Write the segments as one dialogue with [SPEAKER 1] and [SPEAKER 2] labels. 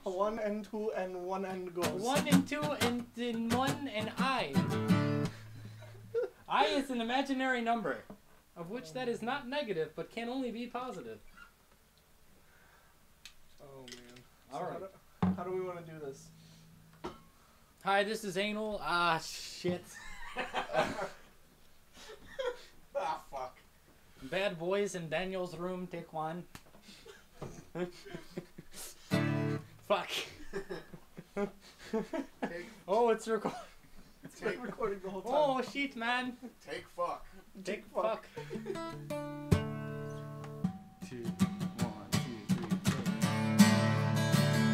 [SPEAKER 1] 1 and 2 and 1 and goes.
[SPEAKER 2] 1 and 2 and then 1 and I. I is an imaginary number, of which that is not negative, but can only be positive.
[SPEAKER 1] Oh man.
[SPEAKER 2] Alright.
[SPEAKER 1] How do we want to do this?
[SPEAKER 2] Hi, this is Anal. Ah, shit.
[SPEAKER 1] Ah, fuck.
[SPEAKER 2] Bad boys in Daniel's room, take 1. Fuck. Oh, it's recording.
[SPEAKER 1] It's been recording the whole time.
[SPEAKER 2] Oh, shit, man.
[SPEAKER 3] Take fuck.
[SPEAKER 2] Take fuck. 2, 1, 2, 3, 4.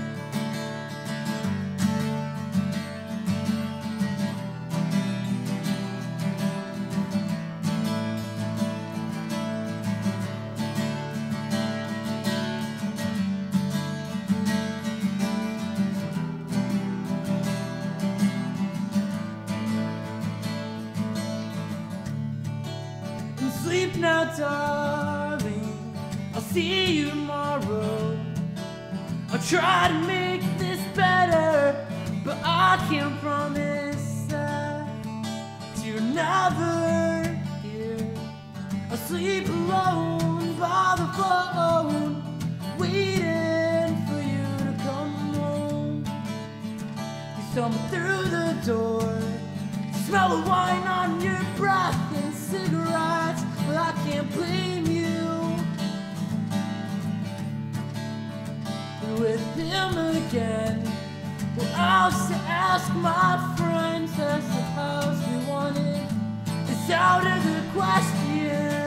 [SPEAKER 2] Sleep now, darling. I'll see you tomorrow. I'll try to make this better, but I can't promise that you're never here. I'll sleep alone by the phone, waiting for you to come home. You stumble through the door, smell the wine on your breath and cigarettes. Well, I can't blame you. With him again, well, I'll just ask my friends. That's the house we wanted. It's out of the question.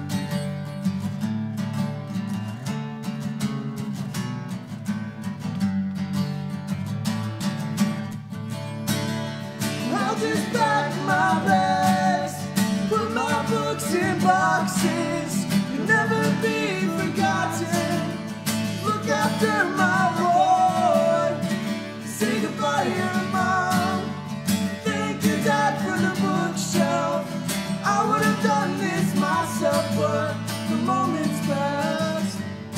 [SPEAKER 2] I'll just pack my bags, put my books in boxes, you'll never be forgotten. Look after my boy, say goodbye to your mom, thank your dad for the bookshelf. I would have done this myself, but the moment's passed.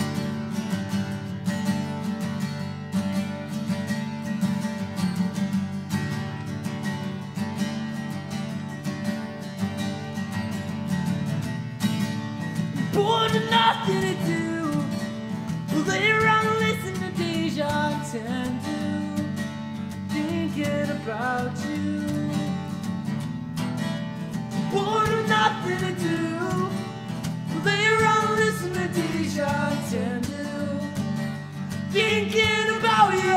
[SPEAKER 2] Bored with nothing to do, lay around and listen to Deja Tendu, thinking about you. Bored with nothing to do, lay around and listen to Deja Tendu, thinking about you.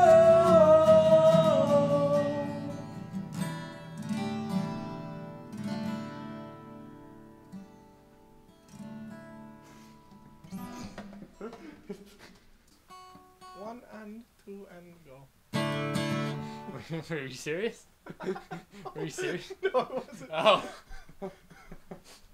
[SPEAKER 1] 1 and 2 and go.
[SPEAKER 2] Are you serious? Are you serious?
[SPEAKER 1] No, it wasn't.
[SPEAKER 2] Oh.